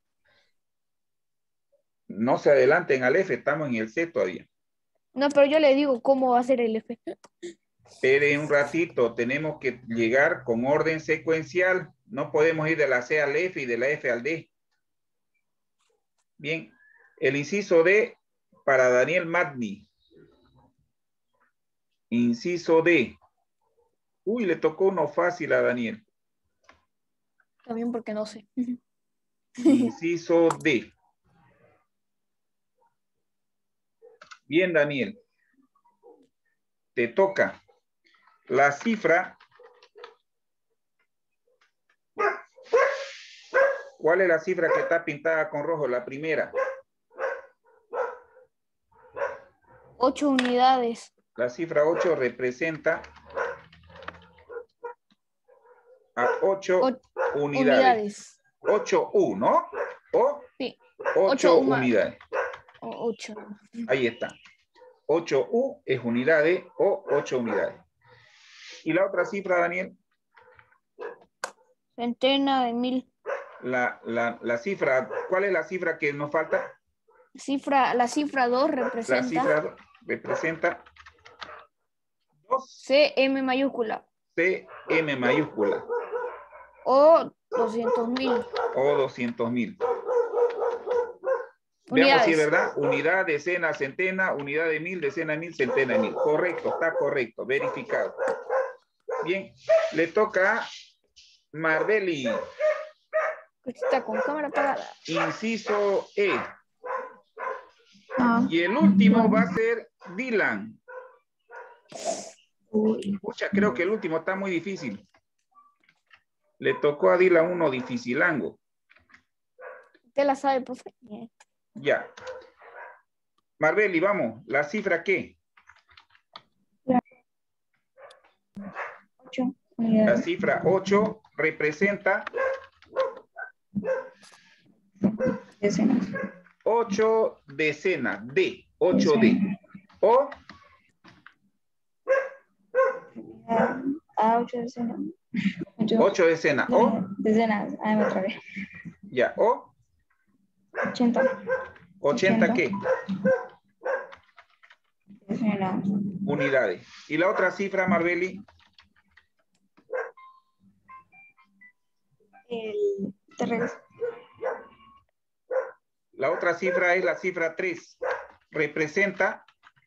No se adelanten al F, estamos en el C todavía. No, pero yo le digo cómo va a ser el F. Esperen un ratito, tenemos que llegar con orden secuencial. No podemos ir de la C al F y de la F al D. Bien, el inciso D para Daniel Magni. Inciso D. Uy, le tocó uno fácil a Daniel. También porque no sé. Inciso D. Bien, Daniel. Te toca. La cifra. ¿Cuál es la cifra que está pintada con rojo? La primera. Ocho unidades. La cifra ocho representa a ocho O- unidades. unidades. ocho U, ¿no? O Sí. ocho Ocho uma- unidades. O- ocho. Ahí está. ocho U es unidades o ocho unidades. ¿Y la otra cifra, Daniel? Centena de mil. La, la, la cifra, ¿cuál es la cifra que nos falta? Cifra, la cifra dos La representa cifra representa dos C M mayúscula C M mayúscula o doscientos mil o doscientos mil. Veamos si es unidades. verdad. Unidad, decena, centena, unidad de mil, decena de mil, centena de mil. Correcto, está correcto, verificado. Bien, le toca a Marbeli. Está con cámara apagada. Inciso E. Ah, Y el último va a ser Dylan. Pucha, creo que el último está muy difícil. Le tocó a Dylan uno dificilango. Usted la sabe, profe. Ya. Marbeli, vamos. ¿La cifra qué? ocho La unidades. cifra ocho representa Decenas. ocho decenas de. ocho de. O Ah, ocho decenas. Ocho, ocho decenas. O decenas. Ah, me trabé. ya. O ochenta. ochenta qué? Decenas. Unidades. ¿Y la otra cifra, Marbeli? El tres. La otra cifra es la cifra tres. Representa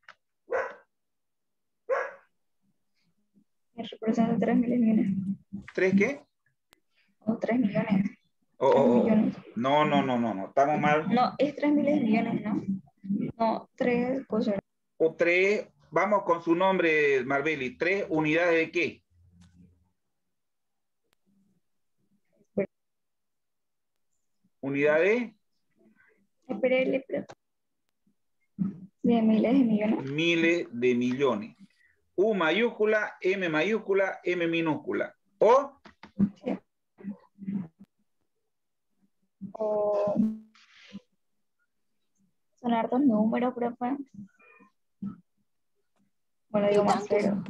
Representa tres millones. ¿tres qué? O tres millones. Oh, Tres oh, oh. millones. No, no, no, no, no. Estamos mal. No, es tres miles de millones, ¿no? No, tres cosas. O tres. Vamos con su nombre, Marbeli. ¿Tres unidades de qué? Unidades Espérele, espérele. De miles de millones. miles de millones. U mayúscula, M mayúscula, M minúscula. O Sí. O son hartos números, profe. Bueno, digo más cero.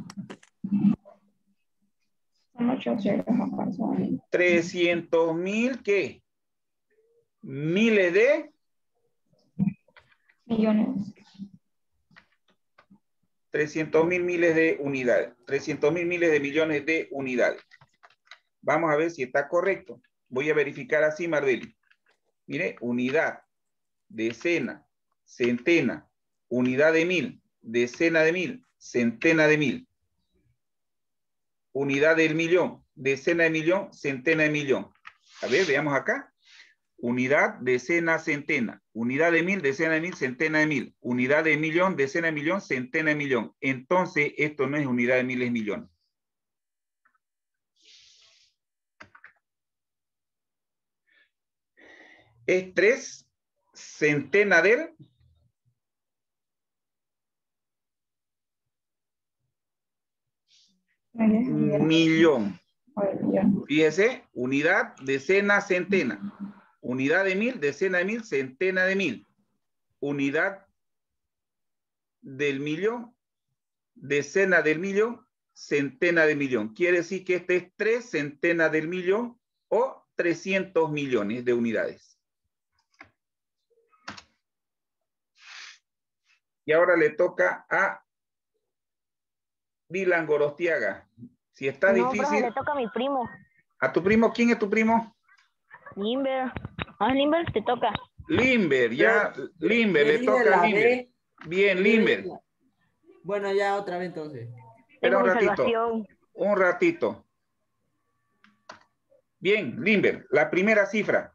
Son ocho ceros aparte. Son trescientos mil, ¿qué? Miles de millones. trescientos mil miles de unidades. trescientos mil miles de millones de unidades. Vamos a ver si está correcto. Voy a verificar así, Marbeli. Mire, unidad, decena, centena, unidad de mil, decena de mil, centena de mil. Unidad del millón, decena de millón, centena de millón. A ver, veamos acá. Unidad, decena, centena. Unidad de mil, decena de mil, centena de mil. Unidad de millón, decena de millón, centena de millón. Entonces, esto no es unidad de miles, millones. Es tres centena del millón. Fíjese, unidad, decena, centena. Unidad de mil, decena de mil, centena de mil. Unidad del millón, decena del millón, centena de millón. Quiere decir que este es tres centenas del millón o trescientos millones de unidades. Y ahora le toca a Dylan Gorostiaga. Si está No, difícil. profe, le toca a mi primo. ¿A tu primo? ¿Quién es tu primo? Limber. Ah, Limber, te toca. Limber, ya. Yo- Limber, yo le dije toca la a Limber. D. Bien, Yo Limber. dije la- Bueno, ya otra vez entonces. Espera un Tengo mi ratito. salvación. Un ratito. Bien, Limber, la primera cifra.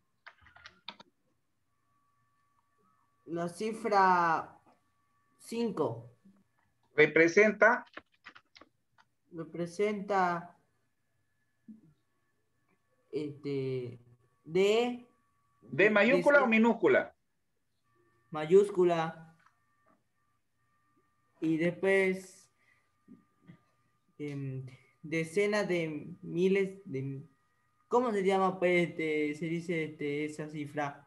La cifra cinco Representa representa este D ¿de mayúscula o minúscula? mayúscula y después em, decenas de miles de ¿cómo se llama pues este, se dice este, esa cifra?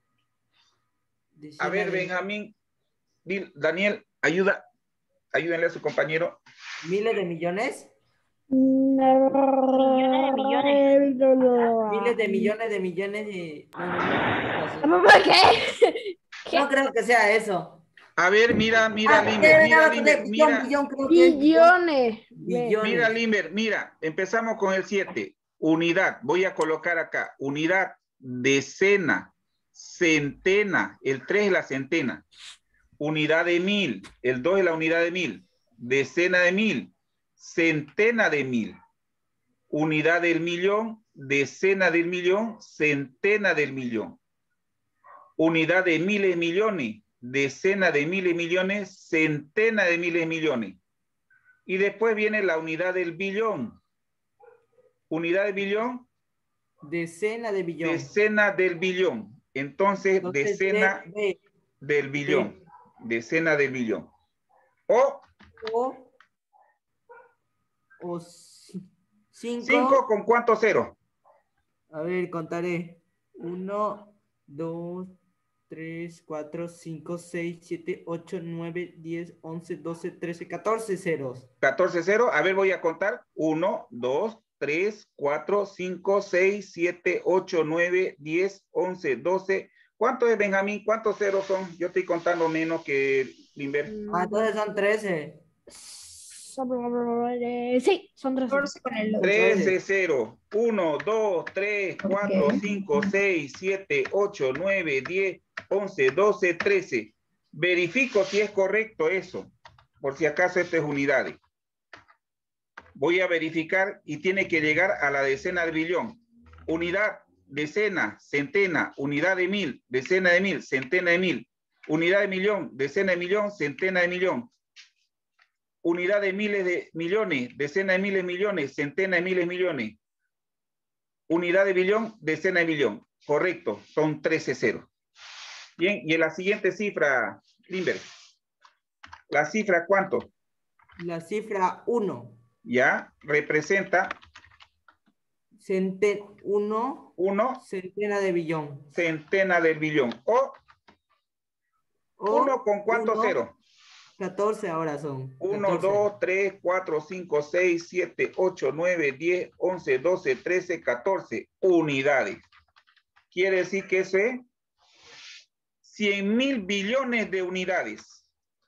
A Decenas ver, de Benjamín, Dil- Daniel, ayuda, ayúdenle a su compañero. miles de millones. Millones de millones. Miles de millones de millones de... No, no, no, ¿Por qué? no creo que sea eso. A ver, mira, mira, Ah, Limber, mira, de Limber, billón, mira, billón, creo que es billón. Billones. Billones. mira, Limber, mira, empezamos con el siete. Unidad, voy a colocar acá, unidad, decena, centena, el tres es la centena. Unidad de mil, el dos es la unidad de mil, decena de mil, centena de mil, unidad del millón, decena del millón, centena del millón, unidad de miles millones, decena de miles millones, centena de miles millones. Y después viene la unidad del billón. Unidad de billón. Decena de billón. Decena del billón. Entonces, Entonces, decena de, de, del billón. de. Decena del billón. O, O, o cinco. cinco con cuántos ceros. A ver, contaré. Uno, dos, tres, cuatro, cinco, seis, siete, ocho, nueve, diez, once, doce, trece, catorce ceros. catorce ceros. A ver, voy a contar. uno, dos, tres, cuatro, cinco, seis, siete, ocho, nueve, diez, once, doce. ¿Cuánto es, Benjamín? ¿Cuántos ceros son? Yo estoy contando menos que Limber. Ah, entonces son trece. Sí, son trece. Con el trece ceros. uno, dos, tres, cuatro, cinco, seis, siete, ocho, nueve, diez, once, doce, trece. Verifico si es correcto eso. Por si acaso esto es unidades. Voy a verificar y tiene que llegar a la decena del billón. Unidad, decena, centena, unidad de mil, decena de mil, centena de mil. Unidad de millón, decena de millón, centena de millón. Unidad de miles de millones, decena de miles millones, centena de miles millones. Unidad de billón, decena de billón. Correcto, son trece ceros. Bien, y en la siguiente cifra, Limber. ¿La cifra cuánto? La cifra uno. Ya, representa Centen, uno, uno, centena de billón. centena del billón. O, O uno con cuántos uno, ceros. catorce ahora son. uno, dos, tres, cuatro, cinco, seis, siete, ocho, nueve, diez, once, doce, trece, catorce unidades. Quiere decir que eso es cien mil billones de unidades.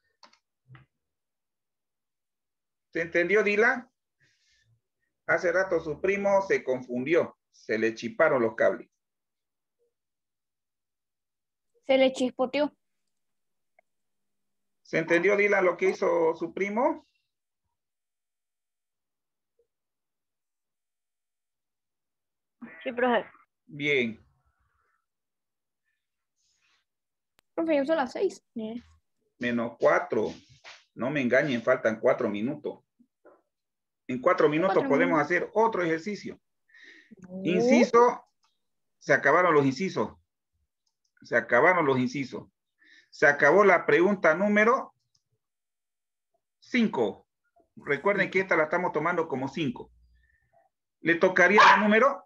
¿Se entendió, Dylan? Hace rato su primo se confundió. Se le chiparon los cables. Se le chispoteó. ¿Se entendió, Dylan, lo que hizo su primo? Sí, profe. Bien. Profe, yo son las seis. Eh. Menos cuatro. No me engañen, faltan cuatro minutos. En cuatro minutos Cuatro podemos minutos. hacer otro ejercicio. No. Inciso, se acabaron los incisos. Se acabaron los incisos. Se acabó la pregunta número cinco. Recuerden que esta la estamos tomando como cinco. ¿Le tocaría la número?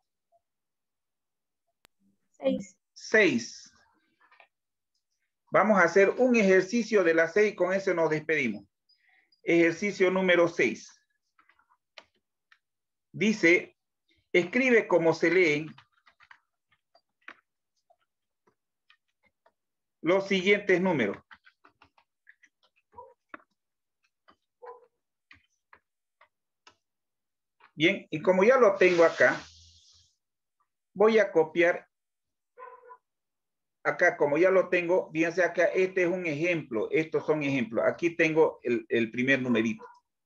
Seis. seis. Vamos a hacer un ejercicio de las seis, con eso nos despedimos. Ejercicio número seis. Dice, escribe como se leen los siguientes números. Bien, y como ya lo tengo acá, voy a copiar acá, como ya lo tengo, fíjense acá, este es un ejemplo, estos son ejemplos. Aquí tengo el, el primer numerito.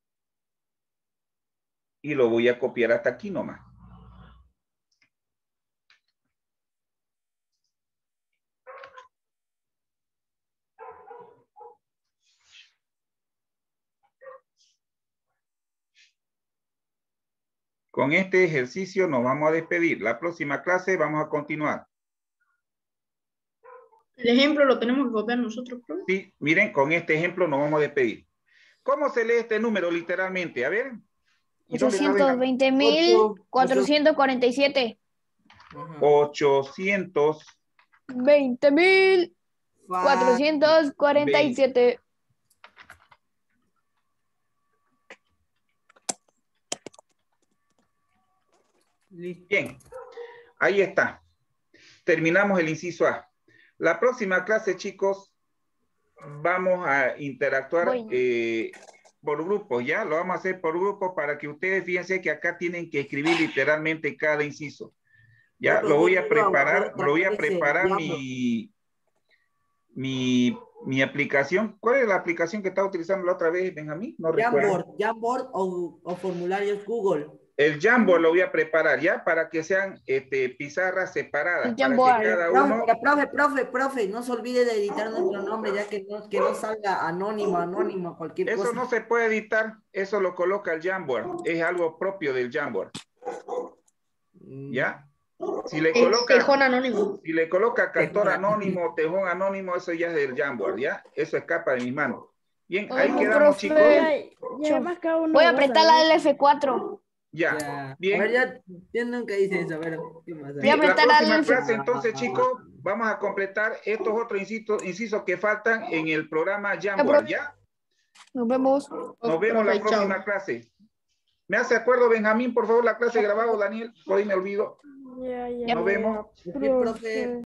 Y lo voy a copiar hasta aquí nomás. Con este ejercicio nos vamos a despedir. La próxima clase vamos a continuar. El ejemplo lo tenemos que copiar nosotros, profe. Sí, miren, con este ejemplo nos vamos a despedir. ¿Cómo se lee este número literalmente? A ver. ¿Y dónde está ochocientos veinte mil cuatrocientos cuarenta y siete. ochocientos veinte mil cuatrocientos cuarenta y siete. Listo. Bien, ahí está. Terminamos el inciso A. La próxima clase, chicos, vamos a interactuar Voy. eh, por grupos, ¿ya? Lo vamos a hacer por grupos para que ustedes fíjense que acá tienen que escribir literalmente cada inciso. Ya, lo voy a preparar, lo voy a preparar mi, mi, mi aplicación. ¿Cuál es la aplicación que estaba utilizando la otra vez, Benjamín? No recuerdo. Jamboard, Jamboard o, o formularios Google. El Jamboard lo voy a preparar ya para que sean este, pizarras separadas. El Para Jamboard. que cada Profe, uno... pero, profe, profe, profe, no se olvide de editar nuestro nombre, ya que no, que no salga anónimo, anónimo, cualquier Eso cosa. no se puede editar, eso lo coloca el Jamboard. Es algo propio del Jamboard. ¿Ya? Si le coloca, Tejón anónimo. si le coloca cantor Tejón anónimo, tejón anónimo, eso ya es del Jamboard, ¿ya? Eso escapa de mis manos. Bien, ahí Oh, quedamos, profe. chicos. Ay, y además cada uno Voy a va apretar saber. la F cuatro. Ya, Ya. bien. A ver, ya, yo nunca hice eso, a ver, ¿qué más hay? Voy a La apretar próxima al- clase, entonces, chicos, vamos a completar estos otros incisos, incisos que faltan en el programa Jamboard, ¿ya? Nos vemos. Nos vemos la Profe, próxima chao. clase. ¿Me hace acuerdo, Benjamín, por favor, la clase grabada, Daniel? Por ahí me olvido. Ya, ya, Ya. Nos vemos. Sí, profe.